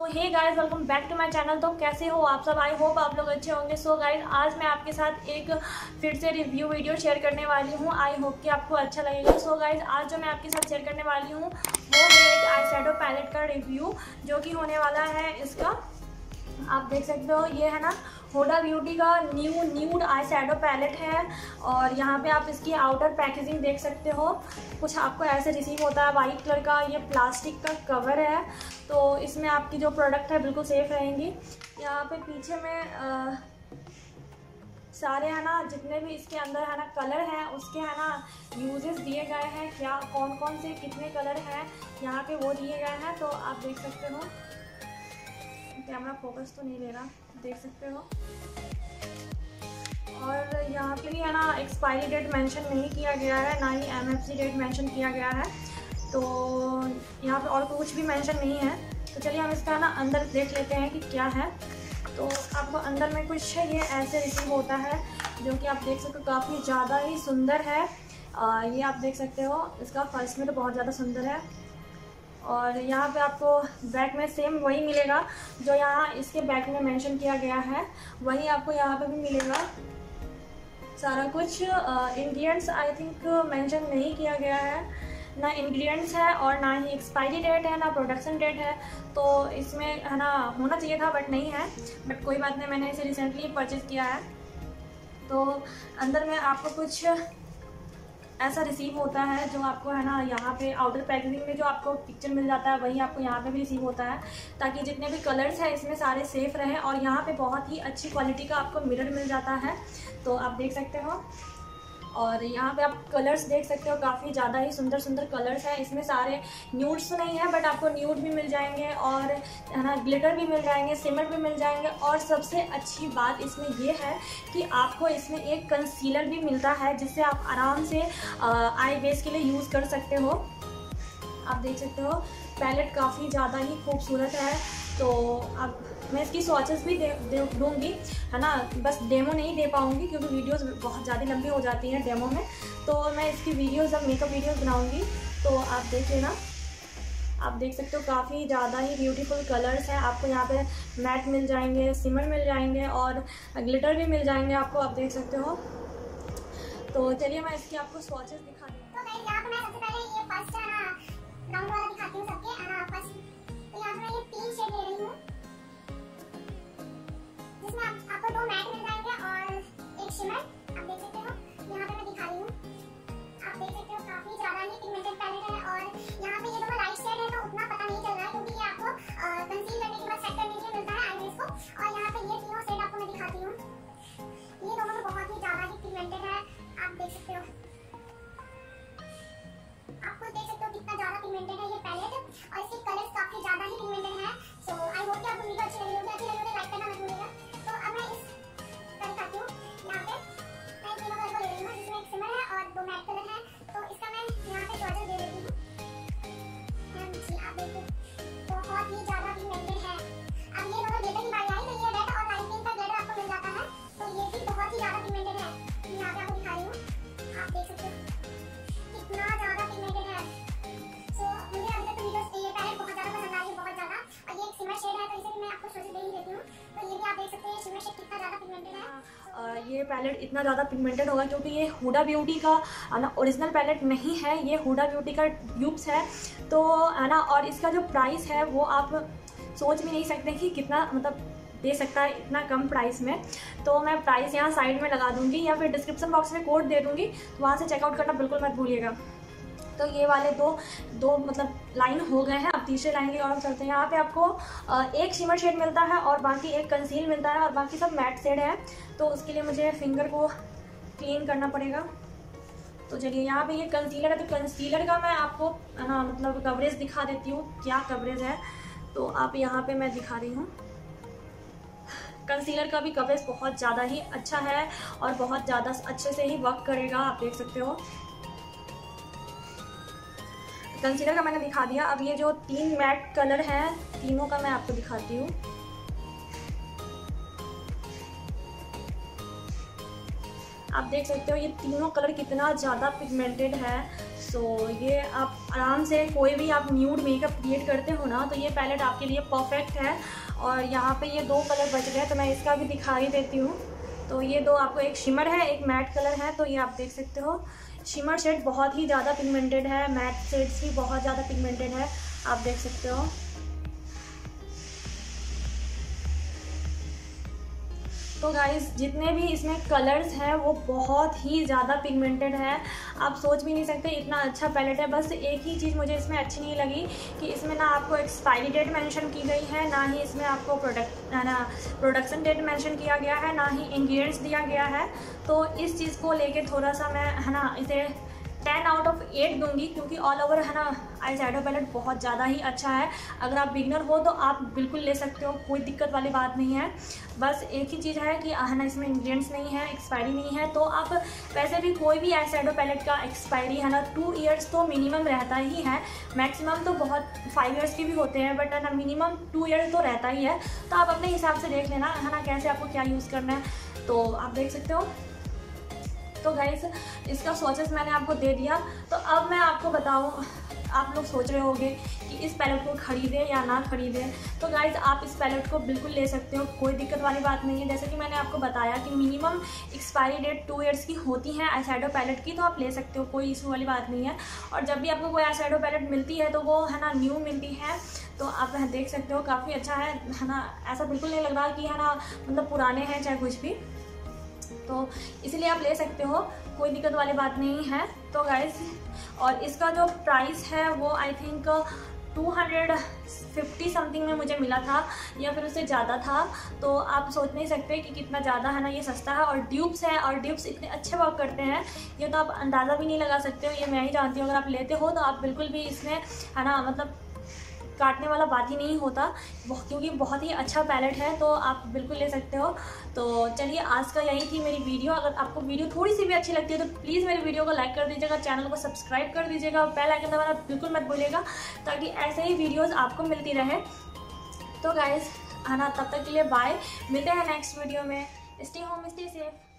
तो hey guys, welcome back to my channel. तो कैसे हो आप सब? आई होप आप लोग अच्छे होंगे। सो गाइस, आज मैं आपके साथ एक फिर से रिव्यू वीडियो शेयर करने वाली हूँ। आई होप कि आपको अच्छा लगेगा। सो गाइस, आज जो मैं आपके साथ शेयर करने वाली हूँ वो है एक आई शैडो पैलेट का रिव्यू, जो कि होने वाला है इसका। आप देख सकते हो, ये है ना हुडा ब्यूटी का न्यूड आई शैडो पैलेट है। और यहाँ पे आप इसकी आउटर पैकेजिंग देख सकते हो। कुछ आपको ऐसे रिसीव होता है वाइट कलर का। ये प्लास्टिक का कवर है, तो इसमें आपकी जो प्रोडक्ट है बिल्कुल सेफ रहेंगी। यहाँ पे पीछे में सारे है ना जितने भी इसके अंदर है ना कलर हैं, उसके है ना यूजेस दिए गए हैं, क्या कौन कौन से कितने कलर हैं यहाँ पे वो दिए गए हैं। तो आप देख सकते हो, कैमरा फोकस तो नहीं ले रहा, देख सकते हो। और यहाँ पे भी है ना एक्सपायरी डेट मेंशन नहीं किया गया है, ना ही एमएफसी डेट मेंशन किया गया है। तो यहाँ पे और कुछ भी मेंशन नहीं है। तो चलिए हम इसका ना अंदर देख लेते हैं कि क्या है। तो आपको अंदर में कुछ ये ऐसे रिसीव होता है, जो कि आप देख सकते हो काफ़ी ज़्यादा ही सुंदर है। ये आप देख सकते हो, इसका फर्स्ट में तो बहुत ज़्यादा सुंदर है। और यहाँ पे आपको बैक में सेम वही मिलेगा जो यहाँ इसके बैक में मेंशन किया गया है, वही आपको यहाँ पे भी मिलेगा। सारा कुछ इंग्रेडिएंट्स आई थिंक मेंशन नहीं किया गया है, ना इंग्रेडिएंट्स है और ना ही एक्सपायरी डेट है, ना प्रोडक्शन डेट है। तो इसमें है ना होना चाहिए था बट नहीं है। बट कोई बात नहीं, मैंने इसे रिसेंटली परचेज़ किया है। तो अंदर में आपको कुछ ऐसा रिसीव होता है, जो आपको है ना यहाँ पे आउटर पैकेजिंग में जो आपको पिक्चर मिल जाता है वही आपको यहाँ पे भी रिसीव होता है, ताकि जितने भी कलर्स हैं इसमें सारे सेफ रहें। और यहाँ पे बहुत ही अच्छी क्वालिटी का आपको मिरर मिल जाता है, तो आप देख सकते हो। और यहाँ पे आप कलर्स देख सकते हो, काफ़ी ज़्यादा ही सुंदर सुंदर कलर्स हैं इसमें। सारे न्यूड्स तो नहीं है बट आपको न्यूड भी मिल जाएंगे, और है ना ग्लिटर भी मिल जाएंगे, सिमर भी मिल जाएंगे। और सबसे अच्छी बात इसमें ये है कि आपको इसमें एक कंसीलर भी मिलता है, जिससे आप आराम से आई बेस के लिए यूज़ कर सकते हो। आप देख सकते हो पैलेट काफ़ी ज़्यादा ही खूबसूरत है। तो अब मैं इसकी स्वॉचेस भी दूँगी, है ना। बस डेमो नहीं दे पाऊँगी क्योंकि वीडियोस बहुत ज़्यादा लंबी हो जाती हैं डेमो में। तो मैं इसकी वीडियोस, जब मेकअप वीडियोस बनाऊँगी तो आप देख लेना। आप देख सकते हो काफ़ी ज़्यादा ही ब्यूटीफुल कलर्स हैं। आपको यहाँ पे मैट मिल जाएंगे, सिमर मिल जाएंगे और ग्लिटर भी मिल जाएंगे आपको, आप देख सकते हो। तो चलिए मैं इसकी आपको स्वॉचेस दिखा दूँ। तो गाइस, यहाँ पे मैं सबसे पहले ये फर्स्ट राउंड वाला दिखाती हूँ सबके। फर्स्ट तो यहाँ पे मैं ये 3 शेड ले रही हूँ, जिसमें आपको 2 मैट मिल जाएंगे और एक शिमर। आप देख सकते हो, यहाँ पे मैं दिखा रही हूँ। आप देख सकते हो काफी ज्यादा ही पिगमेंटेड पैलेट है। और यहाँ पे ये दोनों लाइट शेड है, तो उतना पता नहीं चल रहा है क्योंकि ये आपको कंसील करने के बाद सेट करने के लिए मिलता है आईब्रोज को। और यहाँ पे ये तीनों शेड आपको मैं दिखाती हूँ। ये दोनों में बहुत ही ज्यादा ही पिगमेंटेड है, आप देख सकते हो। आपको देख सकते हो कितना ज्यादा पिगमेंटेड है ये पैलेट, और इसके कलर्स काफी ज्यादा ही पिगमेंटेड है। सो आई होप कि आपको वीडियो अच्छी लगी होगी। अच्छी लगी होगी लाइक करना मत भूलिएगा। तो अब मैं इस दिखाती हूँ। यहाँ पे मैं तीनों कलर को ले रही हूँ, जिसमें एक सिमर है और 2 मैट कलर है। तो इसका मैं यहाँ पे स्वॉचेस दे देती हूँ। जी आप देखिए बहुत ही ज्यादा पिगमेंटेड है। अब ये दोनों ग्लिटर की बारी आई, तो ये रेड और लाइट पिंक का ग्लिटर आपको मिल जाता है। तो ये भी बहुत ही ज्यादा पिगमेंटेड है। यहाँ पे आपको दिखा रही हूँ, आप देख सकते हो कितना ज्यादा पिगमेंटेड है। सो मुझे अभी तक तो ये पैलेट बहुत ज्यादा पसंद आई है, बहुत ज्यादा। और ये एक शिमर शेड है, तो इसे भी मैं आपको स्वॉचेस दे ही देती हूँ। तो ये भी आप देख सकते हैं शिमर शेड कितना ज्यादा पिगमेंटेड है। ये पैलेट इतना ज़्यादा पिगमेंटेड होगा क्योंकि ये हुडा ब्यूटी का ना ओरिजिनल पैलेट नहीं है, ये हुडा ब्यूटी का ट्यूब्स है। तो है ना, और इसका जो प्राइस है वो आप सोच भी नहीं सकते कि कितना मतलब दे सकता है इतना कम प्राइस में। तो मैं प्राइस यहाँ साइड में लगा दूँगी या फिर डिस्क्रिप्शन बॉक्स में कोड दे दूँगी, तो वहाँ से चेकआउट करना बिल्कुल मत भूलिएगा। तो ये वाले दो मतलब लाइन हो गए हैं। अब तीसरे लाइन की और चलते हैं। यहाँ पे आपको एक शिमर शेड मिलता है और बाकी एक कंसील मिलता है, और बाकी सब मैट शेड है। तो उसके लिए मुझे फिंगर को क्लीन करना पड़ेगा। तो चलिए, यहाँ पे ये कंसीलर है, तो कंसीलर का मैं आपको ना मतलब कवरेज दिखा देती हूँ, क्या कवरेज है। तो आप यहाँ पे मैं दिखा रही हूँ, कंसीलर का भी कवरेज बहुत ज़्यादा ही अच्छा है और बहुत ज़्यादा अच्छे से ही वर्क करेगा, आप देख सकते हो। कंसीलर का मैंने दिखा दिया। अब ये जो 3 मैट कलर हैं, तीनों का मैं आपको दिखाती हूँ। आप देख सकते हो ये तीनों कलर कितना ज़्यादा पिगमेंटेड है। सो ये आप आराम से कोई भी आप न्यूड मेकअप क्रिएट करते हो ना, तो ये पैलेट आपके लिए परफेक्ट है। और यहाँ पे ये 2 कलर बच गए, तो मैं इसका भी दिखा ही देती हूँ। तो ये 2 आपको, एक शिमर है, एक मैट कलर है। तो ये आप देख सकते हो, शिमर शेड बहुत ही ज़्यादा पिगमेंटेड है, मैट शेड्स भी बहुत ज़्यादा पिगमेंटेड है, आप देख सकते हो। तो गाइस जितने भी इसमें कलर्स हैं वो बहुत ही ज़्यादा पिगमेंटेड है, आप सोच भी नहीं सकते इतना अच्छा पैलेट है। बस एक ही चीज़ मुझे इसमें अच्छी नहीं लगी कि इसमें ना आपको एक्सपायरी डेट मेंशन की गई है, ना ही इसमें आपको प्रोडक्शन डेट मेंशन किया गया है, ना ही इंग्रेडिएंट्स दिया गया है। तो इस चीज़ को लेके थोड़ा सा मैं है ना इसे 10 आउट ऑफ 8 दूंगी, क्योंकि ऑल ओवर है ना आई शैडो पैलेट बहुत ज़्यादा ही अच्छा है। अगर आप बिगनर हो तो आप बिल्कुल ले सकते हो, कोई दिक्कत वाली बात नहीं है। बस एक ही चीज़ है कि है ना इसमें इंग्रेडिएंट्स नहीं है, एक्सपायरी नहीं है। तो आप वैसे भी कोई भी आई शैडो पैलेट का एक्सपायरी है ना 2 ईयर्स तो मिनिमम रहता ही है, मैक्सिमम तो बहुत 5 ईयर्स के भी होते हैं, बट है ना मिनिमम 2 ईयर्स तो रहता ही है। तो आप अपने हिसाब से देख लेना है ना कैसे आपको क्या यूज़ करना है, तो आप देख सकते हो। तो गाइस इसका स्वॉचेस मैंने आपको दे दिया। तो अब मैं आपको बताऊँ, आप लोग सोच रहे होंगे कि इस पैलेट को ख़रीदें या ना ख़रीदें। तो गाइस आप इस पैलेट को बिल्कुल ले सकते हो, कोई दिक्कत वाली बात नहीं है। जैसे कि मैंने आपको बताया कि मिनिमम एक्सपायरी डेट 2 ईयर्स की होती है आई शैडो पैलेट की, तो आप ले सकते हो, कोई इशू वाली बात नहीं है। और जब भी आपको कोई आई शैडो पैलेट मिलती है तो वो है ना न्यू मिलती है, तो आप देख सकते हो काफ़ी अच्छा है ना। ऐसा बिल्कुल नहीं लग रहा कि है ना मतलब पुराने हैं चाहे कुछ भी, तो इसलिए आप ले सकते हो, कोई दिक्कत वाली बात नहीं है। तो गाइस और इसका जो प्राइस है वो आई थिंक 250 समथिंग में मुझे मिला था, या फिर उससे ज़्यादा था। तो आप सोच नहीं सकते कि कितना ज़्यादा है ना ये सस्ता है। और ड्यूब्स है, और ड्यूब्स इतने अच्छे वर्क करते हैं, ये तो आप अंदाज़ा भी नहीं लगा सकते हो, ये मैं ही जानती हूँ। अगर आप लेते हो तो आप बिल्कुल भी इसमें है ना मतलब काटने वाला बात ही नहीं होता, क्योंकि बहुत ही अच्छा पैलेट है, तो आप बिल्कुल ले सकते हो। तो चलिए आज का यही थी मेरी वीडियो। अगर आपको वीडियो थोड़ी सी भी अच्छी लगती है तो प्लीज़ मेरी वीडियो को लाइक कर दीजिएगा, चैनल को सब्सक्राइब कर दीजिएगा, बेल आइकन दबाना बिल्कुल मत भूलिएगा, ताकि ऐसे ही वीडियोज़ आपको मिलती रहे। तो गाइस है ना तब तक के लिए बाय, मिलते हैं नेक्स्ट वीडियो में। Stay home, stay safe.